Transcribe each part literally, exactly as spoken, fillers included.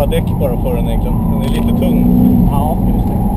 bara däck bara på den egentligen. Den är lite tung. Ja, just det.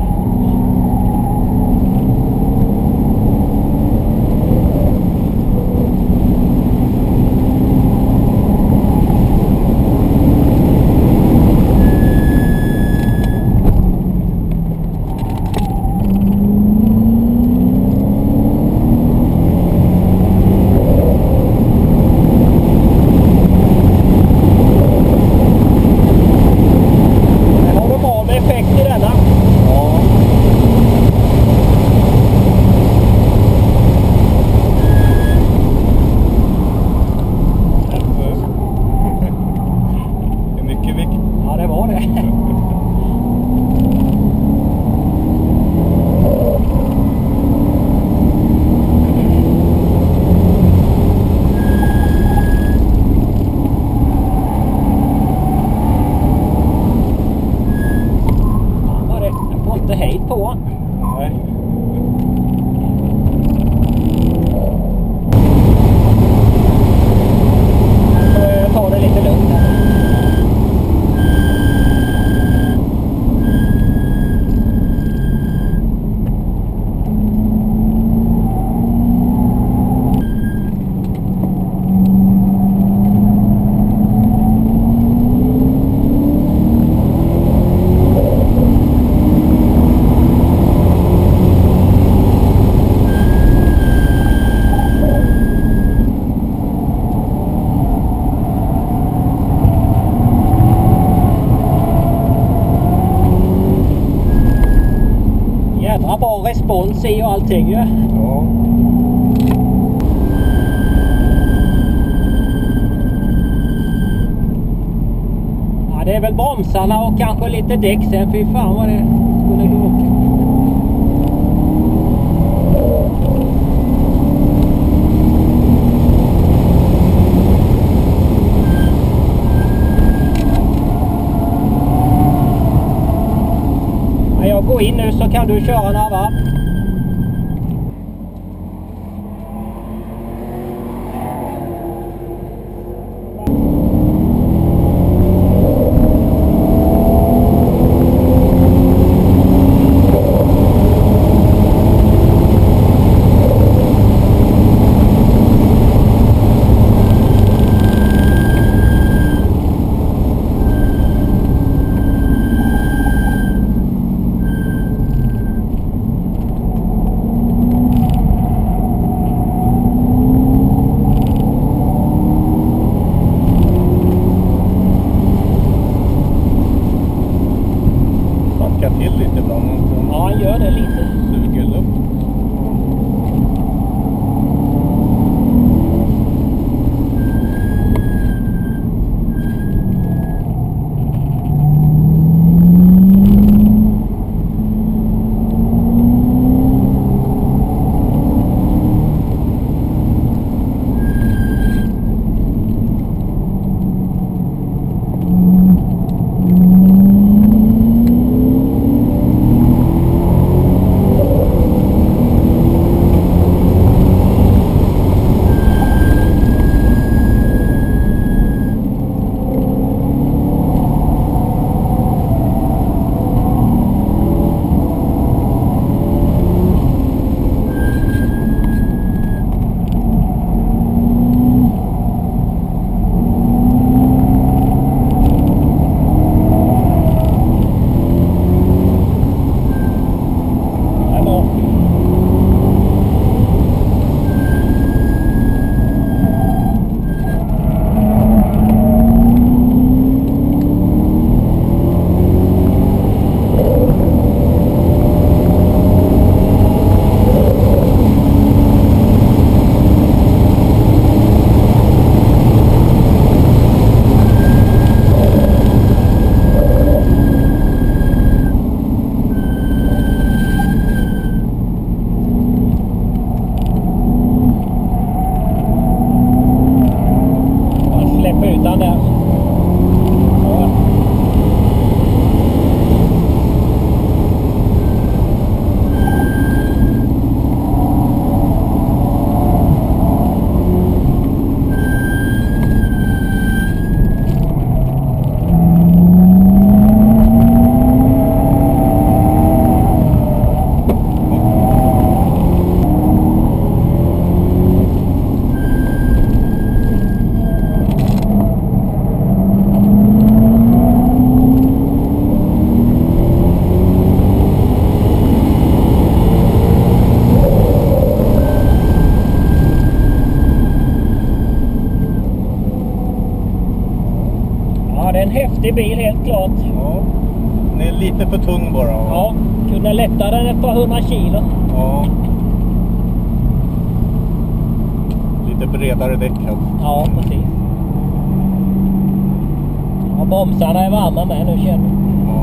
Bra respons i och allting ju. Ja. Ja, det är väl bromsarna och kanske lite däck sen. Fy fan vad det skulle gå. Jag går in nu så kan du köra några varv. Till lite ibland. Ja, han gör det lite. Suger luft. det är en häftig bil helt klart. Ja. Den är lite för tung bara. Ja, kunde lätta den ett par hundra kilo. Ja. Lite bredare däck alltså. Ja, precis. Ja, bromsarna är varma med nu känner jag. Ja.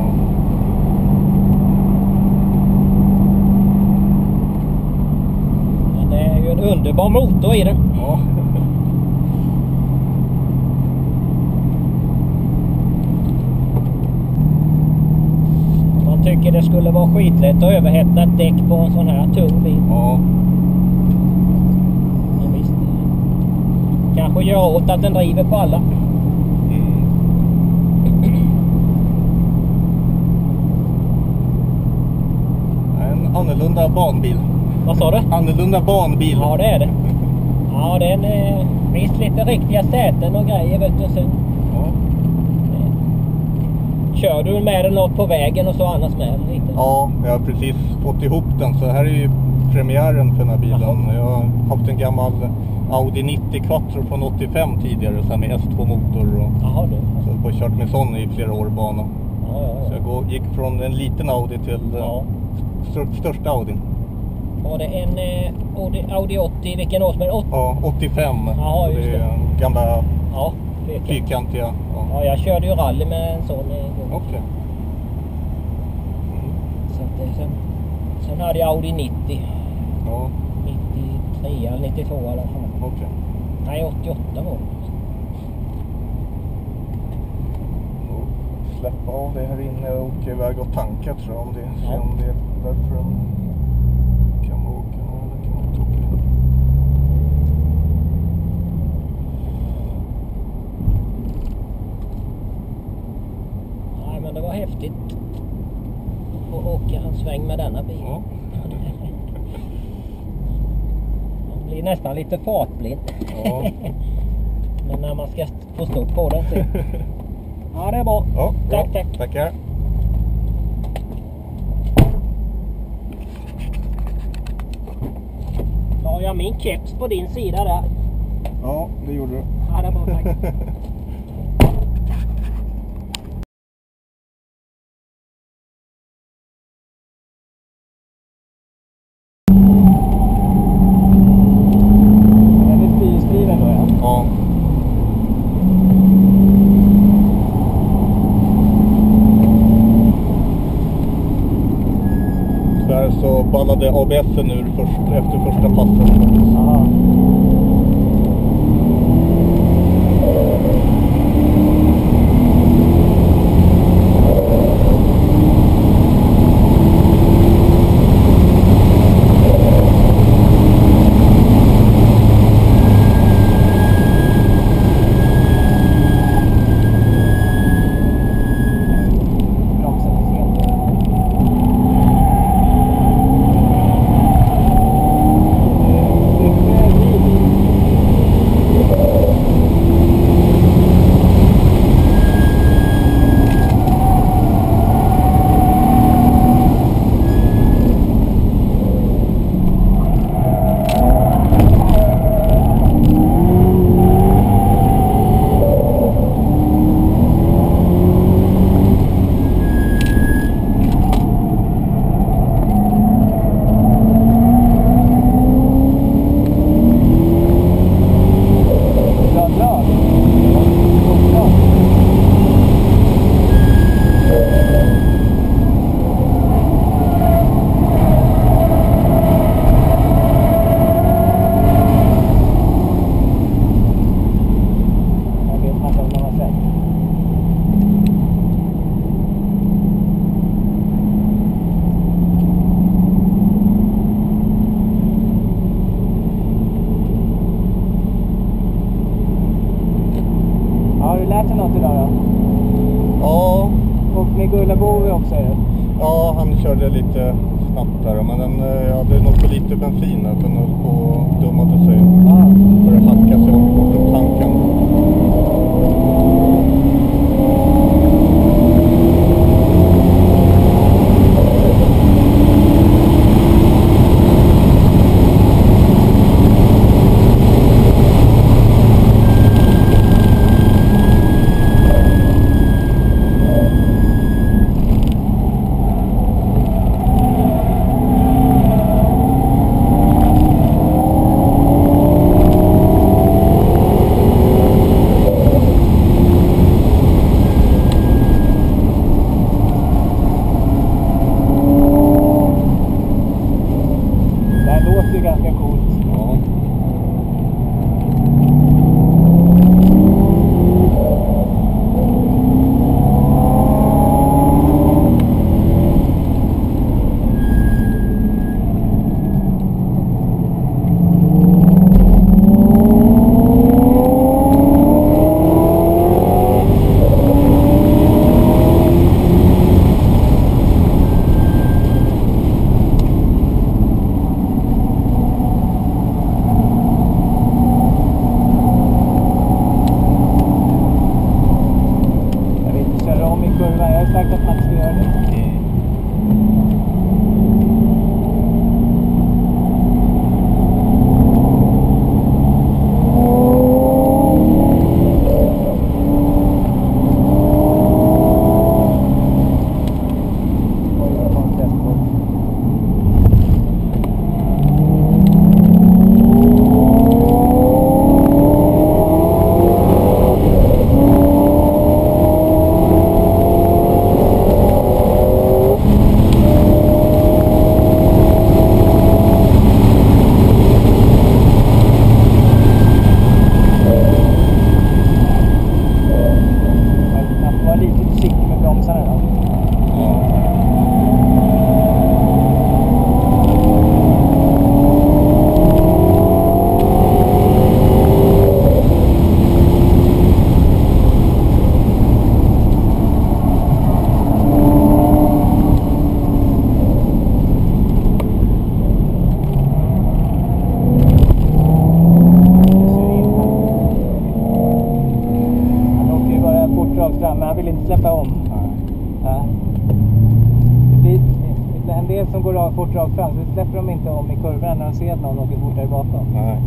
Men det är ju en underbar motor i den. Ja. Man tycker det skulle vara skitlätt att överhetta ett däck på en sån här tung bil. Ja. Men visst. Kanske gör åt att den driver på alla. Mm. En annorlunda banbil. Vad sa du? Annorlunda banbil. Ja, det är det. Ja, den är visst lite riktiga säten och grejer vet du. Sen Ja. kör du med den något på vägen och så annars med den lite. Ja, jag har precis fått ihop den. Så här är ju premiären för den här bilen. Jaha. Jag har haft en gammal Audi nittio Quattro från åttiofem tidigare. Sen med S två motor. Och Jaha du. så har jag kört med sån i flera år bana. Ja, ja, Så ja. jag går- gick från en liten Audi till eh, Ja. stör, största Audin. Var det en eh, Audi, Audi åttio, vilken årsmodell? åttio? Ja, åttiofem. Jaha, Så just det är det. gamla Ja, vet jag. fyrkantiga. Ja. Ja, jag körde ju rally med en sån en gång. Okej. Mm. Så att det, sen, sen hade jag Audi nittio. Ja, nittiotre eller nittiotvå i alla fall. okej. Nej, åttioåtta var det. Då släppa av det här inne och åka iväg och tanka tror jag. Om det, Ja. se om det är därför de kan man åka eller kan man inte åka. Nej, men det var häftigt att åka en sväng med denna bil. Ja. Man blir nästan lite fartblind. Ja. Men när man ska få stå på den så. Ja, det är bra. Ja, bra. Tack, tack. Tackar. La jag min keps på din sida där? Ja, det gjorde du. Ja, det är bra, tack. Den är fyrhjulsdriven då, ja. Ja. Tyvärr så ballade A B S:en ur först, efter första passet. Ja. Bromsen är fel. Bra, bra. Bra. Jag vet inte om man har sett. Ja, har du lärt dig något idag då? Ja, Och med Gullabo också ju. ja, han körde lite snabbt där. Men den eh, hade nog för lite bensin där. Så den höll på att dummade sig. Ja. Började hacka sig bort från tanken. om i kurvan. Jag har sagt att man inte ska göra det. Mm. Men han vill inte släppa om. Ja. Det blir en del som går av fort rakt fram, så släpper de inte om i kurvan när de ser att någon åker fortare bakom. Nej.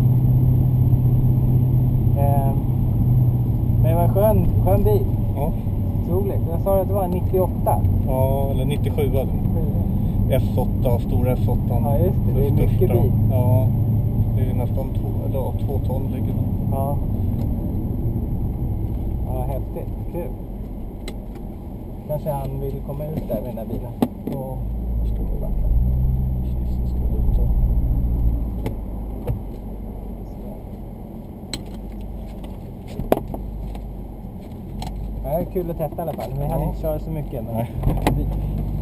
Eh, men det var en skön, skön bil. Ja. Otroligt. Jag sa att det var en nittioåtta. Ja, eller nittiosju var det. S åtta, stora S åtta. Ja, just det. Det är mycket största. bil. Ja, det är nästan två, eller ja, två ton ligger det. Ja. Ja, häftigt. Kul. Kanske han vill komma ut där med den där bilen. Och stå i backen. Precis, jag ska ut och... Ja, det är kul att testa i alla fall. Men vi hann Ja. inte köra så mycket. Men... Nej.